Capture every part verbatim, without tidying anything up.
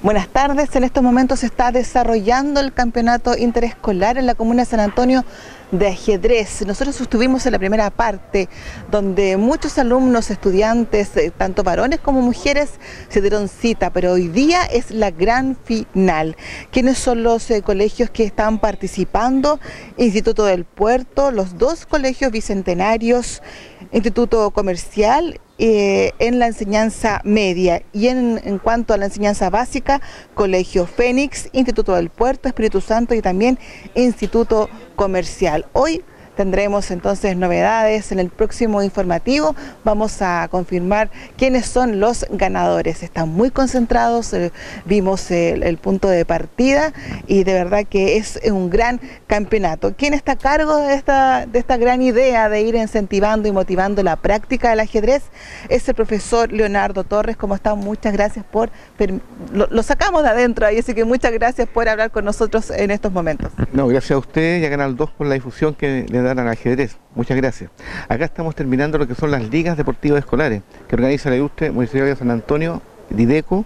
Buenas tardes, en estos momentos se está desarrollando el campeonato interescolar en la comuna de San Antonio de ajedrez. Nosotros estuvimos en la primera parte donde muchos alumnos, estudiantes, tanto varones como mujeres, se dieron cita, pero hoy día es la gran final. ¿Quiénes son los eh, colegios que están participando? Instituto del Puerto, los dos colegios bicentenarios, Instituto Comercial, Eh, en la enseñanza media, y en, en cuanto a la enseñanza básica, Colegio Fénix, Instituto del Puerto, Espíritu Santo y también Instituto Comercial. Hoy tendremos entonces novedades en el próximo informativo. Vamos a confirmar quiénes son los ganadores. Están muy concentrados, eh, vimos el, el punto de partida y de verdad que es un gran campeonato. ¿Quién está a cargo de esta, de esta gran idea de ir incentivando y motivando la práctica del ajedrez? Es el profesor Leonardo Torres. ¿Cómo está? Muchas gracias por... Lo, lo sacamos de adentro ahí, así que muchas gracias por hablar con nosotros en estos momentos. No, gracias a usted y a Canal dos por la difusión que le dan al ajedrez. Muchas gracias. Acá estamos terminando lo que son las ligas deportivas escolares que organiza la Ilustre Municipalidad de San Antonio, Dideco,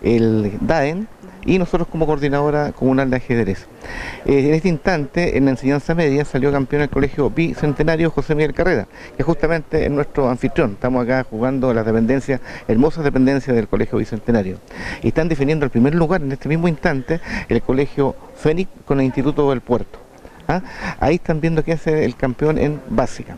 el DAEN y nosotros como coordinadora comunal de ajedrez. Eh, en este instante, en la enseñanza media, salió campeón el colegio bicentenario José Miguel Carrera, que justamente es nuestro anfitrión. Estamos acá jugando las dependencias, hermosas dependencias del colegio bicentenario. Y están definiendo el primer lugar en este mismo instante el colegio Fénix con el Instituto del Puerto. ¿Ah? Ahí están viendo que es el campeón en básica.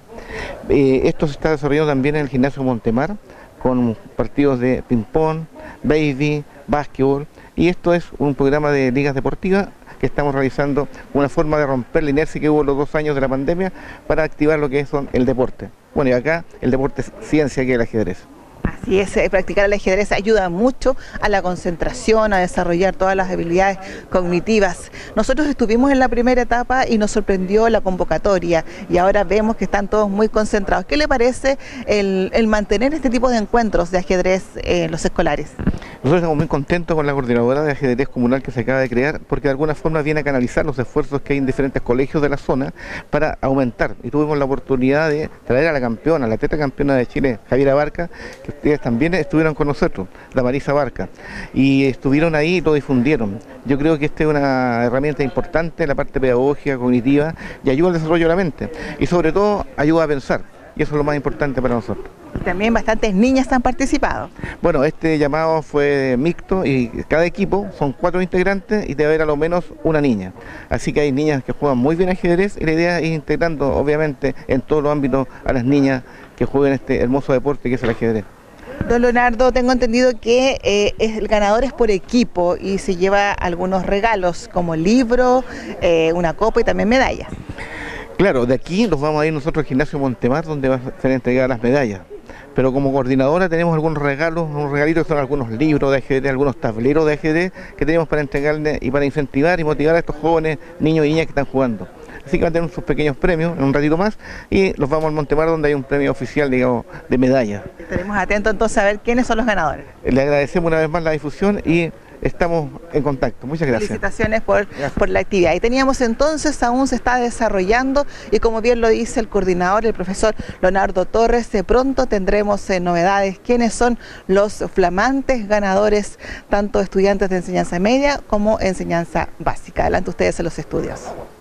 Eh, esto se está desarrollando también en el gimnasio Montemar, con partidos de ping-pong, baby, básquetbol, y esto es un programa de ligas deportivas que estamos realizando, una forma de romper la inercia que hubo los dos años de la pandemia para activar lo que es el deporte. Bueno, y acá el deporte es ciencia, que es el ajedrez. Así es, eh, practicar el ajedrez ayuda mucho a la concentración, a desarrollar todas las habilidades cognitivas. Nosotros estuvimos en la primera etapa y nos sorprendió la convocatoria y ahora vemos que están todos muy concentrados. ¿Qué le parece el, el mantener este tipo de encuentros de ajedrez en eh, los escolares? Nosotros estamos muy contentos con la coordinadora de ajedrez comunal que se acaba de crear, porque de alguna forma viene a canalizar los esfuerzos que hay en diferentes colegios de la zona para aumentar. Y tuvimos la oportunidad de traer a la campeona, la tetracampeona de Chile, Javiera Barca, que ustedes también estuvieron con nosotros, la Marisa Barca, y estuvieron ahí y lo difundieron. Yo creo que esta es una herramienta importante en la parte pedagógica, cognitiva, y ayuda al desarrollo de la mente, y sobre todo ayuda a pensar, y eso es lo más importante para nosotros. También bastantes niñas han participado. Bueno, este llamado fue mixto y cada equipo son cuatro integrantes y debe haber a lo menos una niña. Así que hay niñas que juegan muy bien ajedrez y la idea es ir integrando obviamente en todos los ámbitos a las niñas que jueguen este hermoso deporte que es el ajedrez. Don Leonardo, tengo entendido que eh, el ganador es por equipo y se lleva algunos regalos como libro, eh, una copa y también medallas. Claro, de aquí nos vamos a ir nosotros al gimnasio Montemar, donde van a ser entregadas las medallas. Pero como coordinadora tenemos algunos regalos, unos regalitos que son algunos libros de ajedrez, algunos tableros de ajedrez que tenemos para entregarle y para incentivar y motivar a estos jóvenes, niños y niñas que están jugando. Así que van a tener sus pequeños premios en un ratito más y los vamos al Montemar, donde hay un premio oficial, digamos, de medalla. Estaremos atentos entonces a ver quiénes son los ganadores. Le agradecemos una vez más la difusión y estamos en contacto. Muchas gracias. Felicitaciones por, por la actividad. Y teníamos entonces, aún se está desarrollando y como bien lo dice el coordinador, el profesor Leonardo Torres, de pronto tendremos eh, novedades. ¿Quiénes son los flamantes ganadores, tanto estudiantes de enseñanza media como enseñanza básica? Adelante ustedes en los estudios.